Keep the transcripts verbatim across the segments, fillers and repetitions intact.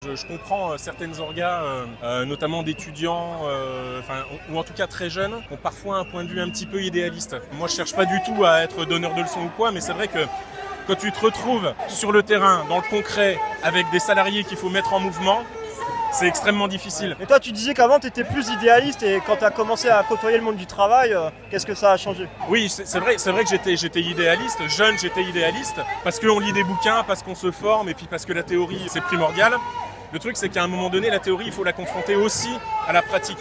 je, je comprends certaines orgas, euh, euh, notamment d'étudiants, euh, enfin, ou en tout cas très jeunes, qui ont parfois un point de vue un petit peu idéaliste. Moi, je cherche pas du tout à être donneur de leçons ou quoi, mais c'est vrai que quand tu te retrouves sur le terrain, dans le concret, avec des salariés qu'il faut mettre en mouvement, c'est extrêmement difficile. Et toi, tu disais qu'avant, tu étais plus idéaliste et quand tu as commencé à côtoyer le monde du travail, euh, qu'est-ce que ça a changé? Oui, c'est vrai, c'est vrai que j'étais j'étais idéaliste, jeune j'étais idéaliste, parce qu'on lit des bouquins, parce qu'on se forme et puis parce que la théorie c'est primordial. Le truc c'est qu'à un moment donné, la théorie il faut la confronter aussi à la pratique.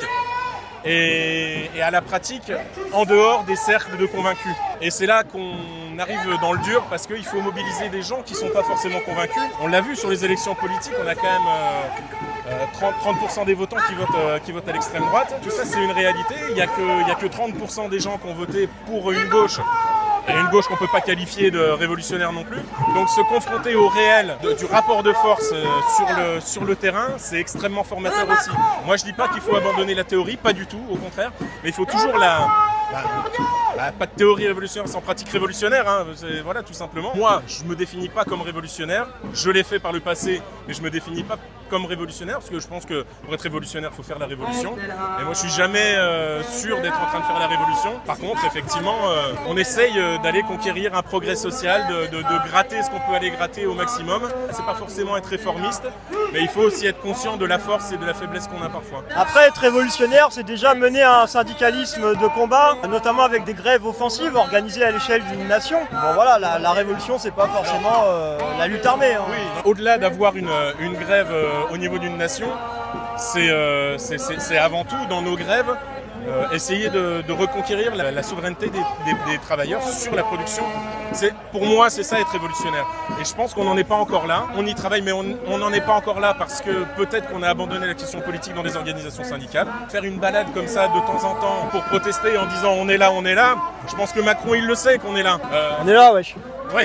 Et, et à la pratique en dehors des cercles de convaincus. Et c'est là qu'on arrive dans le dur parce qu'il faut mobiliser des gens qui ne sont pas forcément convaincus. On l'a vu sur les élections politiques, on a quand même euh, euh, trente pour cent des votants qui votent, euh, qui votent à l'extrême droite. Tout ça c'est une réalité, il n'y a, a que trente pour cent des gens qui ont voté pour une gauche. Et une gauche qu'on ne peut pas qualifier de révolutionnaire non plus. Donc se confronter au réel de, du rapport de force euh, sur, le, sur le terrain, c'est extrêmement formateur aussi. Moi je dis pas qu'il faut abandonner la théorie, pas du tout, au contraire, mais il faut toujours la... Bah, bah, pas de théorie révolutionnaire sans pratique révolutionnaire, hein, voilà tout simplement. Moi je me définis pas comme révolutionnaire, je l'ai fait par le passé, mais je me définis pas comme révolutionnaire parce que je pense que pour être révolutionnaire il faut faire la révolution. Et moi je suis jamais euh, sûr d'être en train de faire la révolution. Par contre effectivement euh, on essaye euh, d'aller conquérir un progrès social, de, de, de gratter ce qu'on peut aller gratter au maximum. C'est pas forcément être réformiste, mais il faut aussi être conscient de la force et de la faiblesse qu'on a parfois. Après être révolutionnaire, c'est déjà mener un syndicalisme de combat, notamment avec des grèves offensives organisées à l'échelle d'une nation. Bon voilà, la, la révolution c'est pas forcément euh, la lutte armée. Hein. Oui, au-delà d'avoir une, une grève euh, au niveau d'une nation, c'est euh, avant tout dans nos grèves Euh, essayer de, de reconquérir la, la souveraineté des, des, des travailleurs sur la production. Pour moi, c'est ça être révolutionnaire. Et je pense qu'on n'en est pas encore là. On y travaille, mais on n'en est pas encore là parce que peut-être qu'on a abandonné la question politique dans les organisations syndicales. Faire une balade comme ça de temps en temps pour protester en disant on est là, on est là, je pense que Macron il le sait qu'on est là. Euh, on est là, wesh. Oui,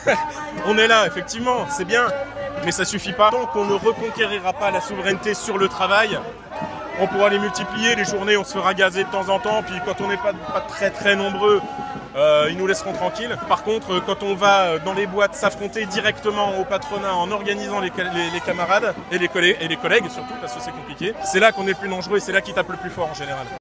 on est là, effectivement, c'est bien, mais ça suffit pas. Tant qu'on ne reconquérira pas la souveraineté sur le travail, on pourra les multiplier, les journées on se fera gazer de temps en temps, puis quand on n'est pas, pas très très nombreux, euh, ils nous laisseront tranquilles. Par contre, quand on va dans les boîtes s'affronter directement au patronat en organisant les, les, les camarades et les, collègues, et les collègues surtout, parce que c'est compliqué, c'est là qu'on est le plus dangereux et c'est là qu'ils tapent le plus fort en général.